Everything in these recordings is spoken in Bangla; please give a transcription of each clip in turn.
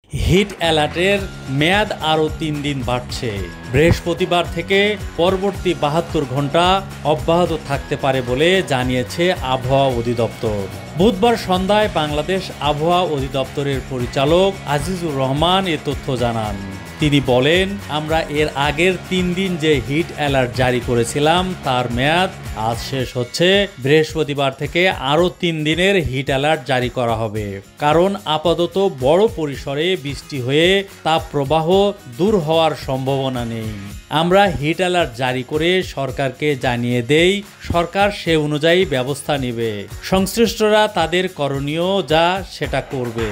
হিট অ্যালার্টের মেয়াদ আরও ৩ দিন বাড়ছে। বৃহস্পতিবার থেকে পরবর্তী ৭২ ঘন্টা অব্যাহত থাকতে পারে বলে জানিয়েছে আবহাওয়া অধিদপ্তর। বুধবার সন্ধ্যায় বাংলাদেশ আবহাওয়া অধিদপ্তরের পরিচালক আজিজুর রহমান এ তথ্য জানান। তিনি বলেন, আমরা এর আগের ৩ দিন যে হিট অ্যালার্ট জারি করেছিলাম তার মেয়াদ আজ শেষ হচ্ছে। বৃহস্পতিবার থেকে আরও ৩ দিনের হিট অ্যালার্ট জারি করা হবে, কারণ আপাতত বড় পরিসরে বৃষ্টি হয়ে তাপপ্রবাহ দূর হওয়ার সম্ভাবনা নেই। আমরা হিট অ্যালার্ট জারি করে সরকারকে জানিয়ে দেই, সরকার সে অনুযায়ী ব্যবস্থা নেবে। সংশ্লিষ্টরা তাদের করণীয় যা সেটা করবে।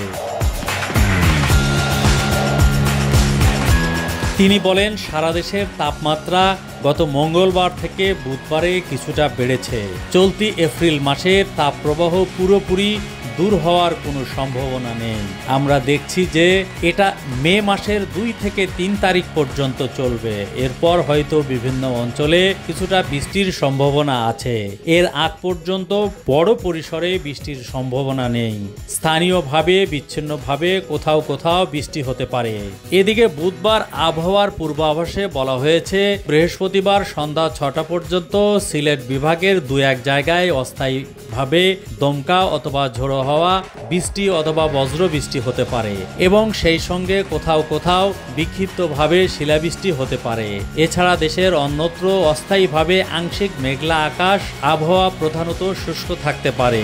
তিনি বলেন, সারা দেশের তাপমাত্রা গত মঙ্গলবার থেকে বুধবারে কিছুটা বেড়েছে। চলতি এপ্রিল মাসের তাপপ্রবাহ পুরোপুরি দূর হওয়ার কোনো সম্ভাবনা নেই। আমরা দেখছি যে এটা মে মাসের ২ থেকে ৩ তারিখ পর্যন্ত চলবে। এরপর হয়তো বিভিন্ন অঞ্চলে কিছুটা বৃষ্টির সম্ভাবনা আছে। এর আগ পর্যন্ত বড় পরিসরে বৃষ্টির সম্ভাবনা নেই। স্থানীয়ভাবে বিচ্ছিন্নভাবে কোথাও কোথাও বৃষ্টি হতে পারে। এদিকে বুধবার আবহাওয়ার পূর্বাভাসে বলা হয়েছে, বৃহস্পতিবার সন্ধ্যা ৬টা পর্যন্ত সিলেট বিভাগের ২-১ জায়গায় অস্থায়ীভাবে দমকা অথবা ঝোড়ো হাওয়া, বৃষ্টি অথবা বজ্র বৃষ্টি হতে পারে এবং সেই সঙ্গে কোথাও কোথাও বিক্ষিপ্তভাবে শিলাবৃষ্টি হতে পারে। এছাড়া দেশের অন্যত্র অস্থায়ীভাবে আংশিক মেঘলা আকাশ, আবহাওয়া প্রধানত শুষ্ক থাকতে পারে।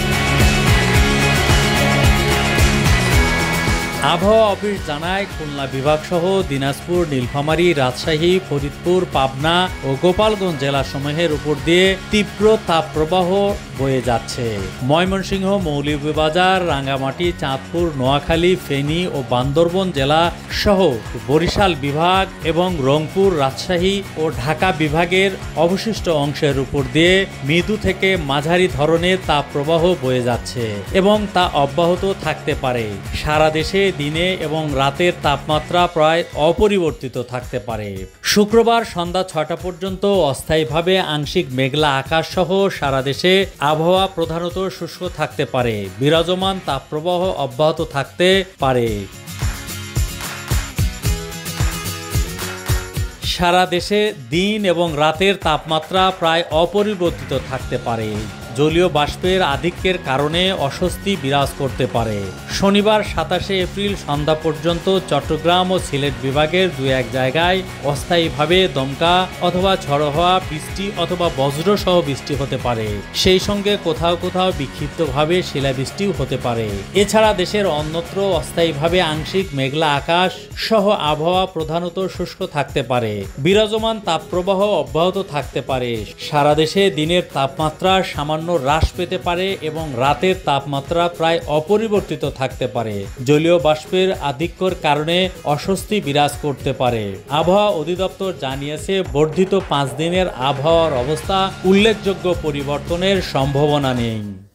আবহাওয়া অফিস জানায়, খুলনা বিভাগসহ দিনাজপুর, নীলফামারী, রাজশাহী, ফরিদপুর, পাবনা ও গোপালগঞ্জ জেলাসমূহের উপর দিয়ে তীব্র তাপপ্রবাহ বয়ে যাচ্ছে। ময়মনসিংহ, মৌলভীবাজার, রাঙ্গামাটি, চাঁদপুর, নোয়াখালী, ফেনী ও বান্দরবন জেলা সহ বরিশাল বিভাগ এবং রংপুর, রাজশাহী ও ঢাকা বিভাগের অবশিষ্ট অংশের উপর দিয়ে মৃদু থেকে মাঝারি ধরনের তাপপ্রবাহ বয়ে যাচ্ছে এবং তা অব্যাহত থাকতে পারে। সারা দেশে দিনে এবং রাতের তাপমাত্রা প্রায় অপরিবর্তিত থাকতে পারে। শুক্রবার সন্ধ্যা ৬টা পর্যন্ত অস্থায়ীভাবে আংশিক মেঘলা আকাশ সহ সারা দেশে আবহাওয়া প্রধানত শুষ্ক থাকতে পারে। বিরাজমান তাপপ্রবাহ অব্যাহত থাকতে পারে। সারা দেশে দিন এবং রাতের তাপমাত্রা প্রায় অপরিবর্তিত থাকতে পারে। জলীয় বাষ্পের আধিক্যের কারণে অস্বস্তি বিরাজ করতে পারে। শনিবার ২৭শে এপ্রিল সন্ধ্যা পর্যন্ত চট্টগ্রাম ও সিলেট বিভাগের ২-১ জায়গায় অস্থায়ীভাবে দমকা অথবা ঝড়ো হওয়া, বৃষ্টি অথবা বজ্রসহ বৃষ্টি হতে পারে। সেই সঙ্গে কোথাও কোথাও বিক্ষিপ্তভাবে শিলাবৃষ্টিও হতে পারে। এছাড়া দেশের অন্যত্র অস্থায়ীভাবে আংশিক মেঘলা আকাশ সহ আবহাওয়া প্রধানত শুষ্ক থাকতে পারে। বিরাজমান তাপপ্রবাহ অব্যাহত থাকতে পারে। সারা দেশে দিনের তাপমাত্রা সামান্য হ্রাস পেতে পারে এবং রাতের তাপমাত্রা প্রায় অপরিবর্তিত থাকতে পারে। জলীয় বাষ্পের আধিক্যের কারণে অস্বস্তি বিরাজ করতে পারে। আবহাওয়া অধিদপ্তর জানিয়েছে, বর্ধিত ৫ দিনের আবহাওয়ার অবস্থা উল্লেখযোগ্য পরিবর্তনের সম্ভাবনা নেই।